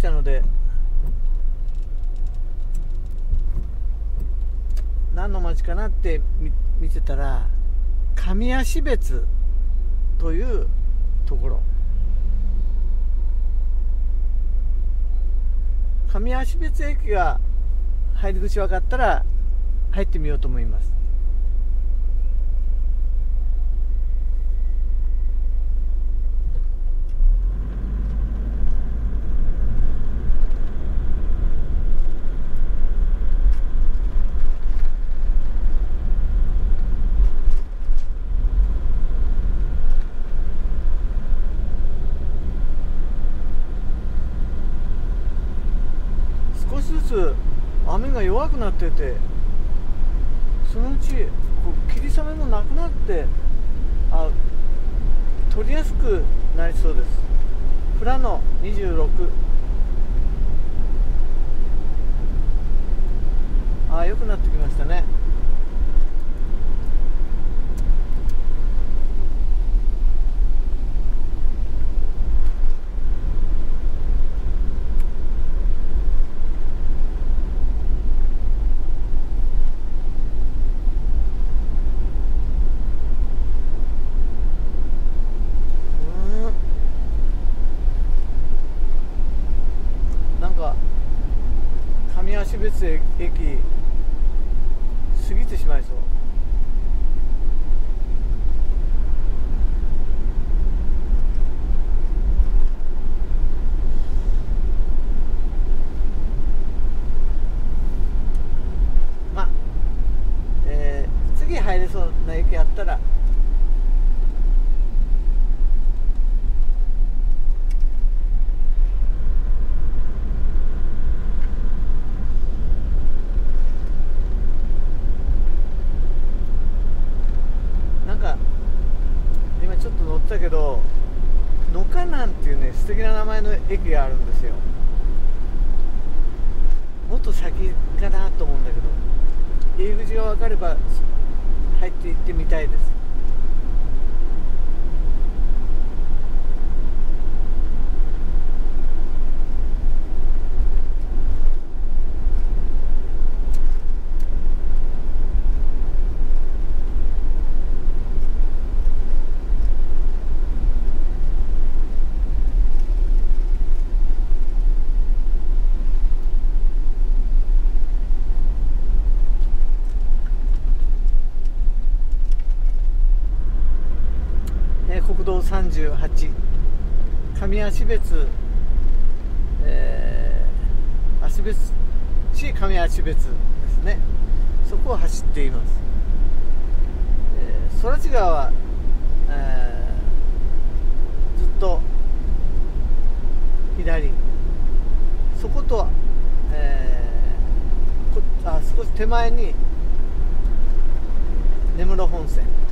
たので、何の町かなって見てたら、上芦別というところ。上芦別駅が入り口分かったら入ってみようと思います。少しずつ雨が弱くなってて、そのうちこう霧雨もなくなって、取りやすくなりそうです。富良野26。良くなってきましたね。上芦別駅過ぎてしまいそう。次入れそうな駅あったら今ちょっと乗ったけど、野河南っていうね素敵な名前の駅があるんですよ。もっと先かなと思うんだけど、入り口が分かれば入っていってみたいです。国道38、上芦別、芦別市上芦別ですね。そこを走っています。空知川は、ずっと左、そこと、少し手前に根室本線。